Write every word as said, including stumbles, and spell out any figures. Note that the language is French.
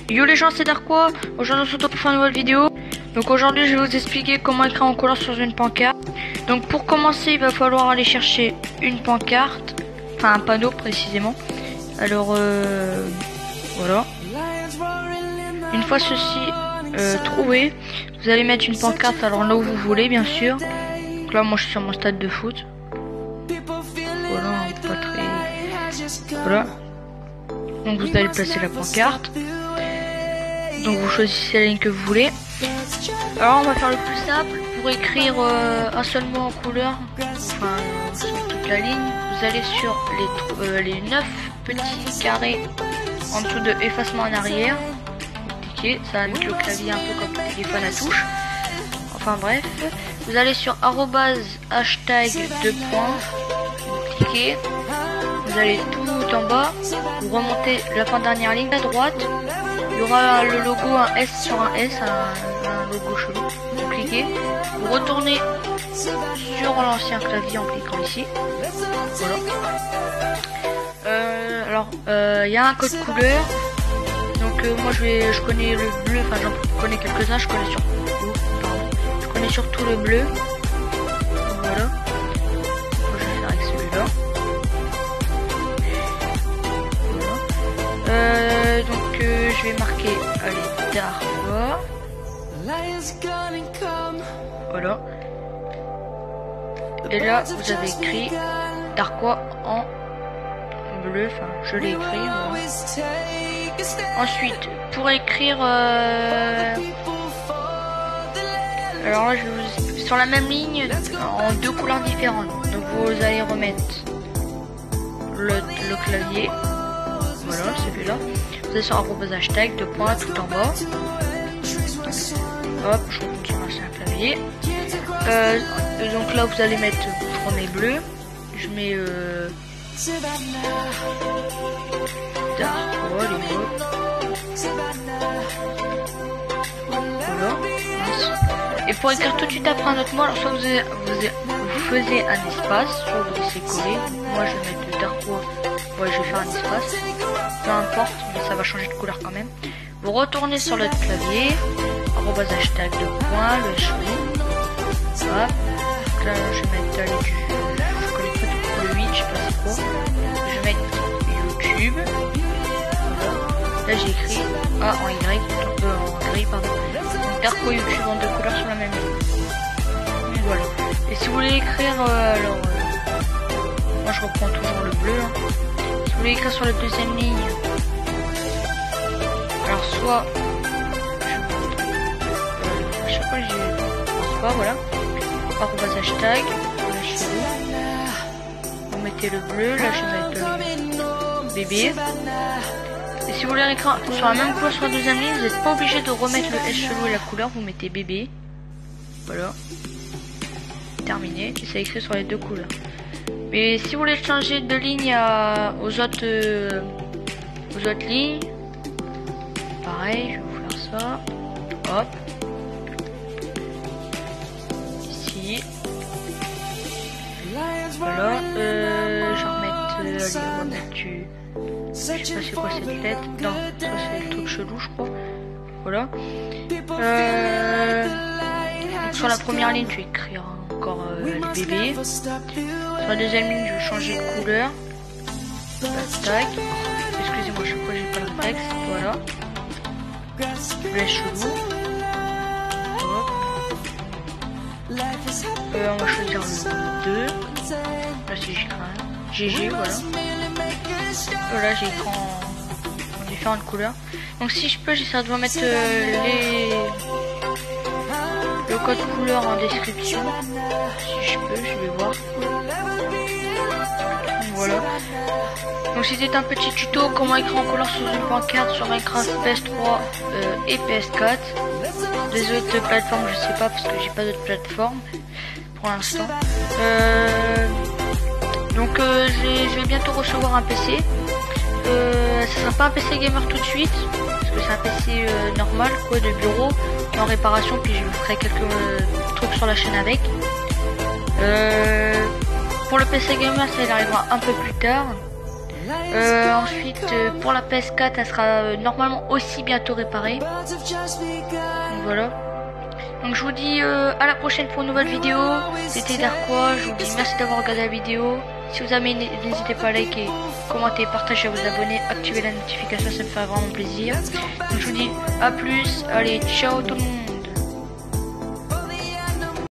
Yo les gens, c'est Darkwa. Aujourd'hui on se retrouve pour faire une nouvelle vidéo. Donc aujourd'hui je vais vous expliquer comment écrire en couleur sur une pancarte. Donc pour commencer il va falloir aller chercher une pancarte, enfin un panneau précisément. Alors euh, voilà. Une fois ceci euh, trouvé, vous allez mettre une pancarte alors là où vous voulez bien sûr. Donc là moi je suis sur mon stade de foot. Voilà, pas très... Voilà. Donc vous allez placer la pancarte. Donc vous choisissez la ligne que vous voulez. Alors on va faire le plus simple. Pour écrire euh, un seul mot en couleur, enfin euh, sur toute la ligne, vous allez sur les, euh, les neuf petits carrés en dessous de effacement en arrière. Vous cliquez, ça va mettre le clavier un peu comme le téléphone à touche. Enfin bref, vous allez sur arrobase hashtag deux points, vous cliquez, vous allez tout en bas, vous remontez la fin dernière ligne à droite. Il y aura le logo, un S sur un S, un, un logo chelou. Vous cliquez, vous retournez sur l'ancien clavier en cliquant ici. Voilà. Euh, alors, il euh, y a un code couleur. Donc euh, moi je vais, je connais le bleu, enfin j'en connais quelques-uns. Je connais sur, oh, pardon, je connais surtout le bleu. Voilà. Moi, je vais faire avec celui-là. Voilà. Euh, donc euh, je vais marquer, allez, Darkwa. Voilà. Et là, vous avez écrit Darkwa en bleu. Enfin, je l'ai écrit. Voilà. Ensuite, pour écrire... Euh... Alors là, je vais vous... sur la même ligne, en deux couleurs différentes. Donc vous allez remettre le, le clavier. Voilà, celui-là. Vous allez sur arrobase hashtag, deux points, tout en bas. Hop, je retourne sur l'ancien clavier. Euh, donc là, vous allez mettre, vous prenez bleu. Je mets euh, Darkwa, les mots. Voilà. Et pour écrire tout de suite après un autre mot, alors soit vous, vous, vous faisiez un espace, soit vous laissez coller. Moi, je vais mettre Darkwa. Ouais, je vais faire un espace. Peu importe, mais ça va changer de couleur quand même. Vous retournez sur le clavier. Arrobase hashtag deux points, le échelon. Hop. Là, je vais mettre allez, du, je connais pas tout le huit, je sais pas c'est quoi. Je vais mettre YouTube. Voilà. Là j'ai écrit A en Y, euh, en gris pardon. Donc Darkwa YouTube en deux couleurs sur la même ligne. Donc, voilà. Et si vous voulez écrire, euh, alors, euh, moi je reprends toujours le bleu. Hein. Si vous voulez écrire sur la deuxième ligne, alors soit je sais pas, je pense pas, voilà. Arrobase hashtag, vous mettez le bleu, là je vais mettre le bébé. Et si vous voulez écrire sur la même couleur sur la deuxième ligne, vous n'êtes pas obligé de remettre le S chelou et la couleur, vous mettez bébé. Voilà. Terminé, et ça écrit sur les deux couleurs. Mais si vous voulez changer de ligne à, aux autres euh, aux autres lignes, pareil, je vais vous faire ça. Hop. Voilà, euh, je vais remettre, euh, allez, remettre du, je sais pas c'est quoi cette lettre, non, ça c'est le truc chelou je crois, voilà, euh, donc sur la première ligne je vais écrire encore euh, les bébés, sur la deuxième ligne je vais changer de couleur, tac, excusez-moi je sais pas j'ai pas le texte, voilà, le chelou, hop. Euh, on va choisir le deux. Là c'est G G, voilà. Voilà, j'ai écrit en, en différentes couleurs. Donc si je peux, j'essaie de vous mettre euh, les le code couleur en description. Si je peux, je vais voir. Donc, voilà. Donc c'était un petit tuto comment écrire en couleur sur une pancarte sur Minecraft P S trois euh, et P S quatre. Les autres plateformes je sais pas parce que j'ai pas d'autres plateformes pour l'instant. Euh, donc euh, je vais bientôt recevoir un P C. Euh, ce sera pas un P C gamer tout de suite parce que c'est un P C euh, normal quoi, de bureau en réparation, puis je ferai quelques euh, trucs sur la chaîne avec. Euh, pour le P C gamer ça il arrivera un peu plus tard. Euh, ensuite, euh, pour la P S quatre, elle sera euh, normalement aussi bientôt réparée. Donc voilà. Donc je vous dis euh, à la prochaine pour une nouvelle vidéo. C'était Darkwa, je vous dis merci d'avoir regardé la vidéo. Si vous aimez, n'hésitez pas à liker, commenter, partager, à vous abonner, activer la notification, ça me fait vraiment plaisir. Donc je vous dis à plus, allez ciao tout le monde.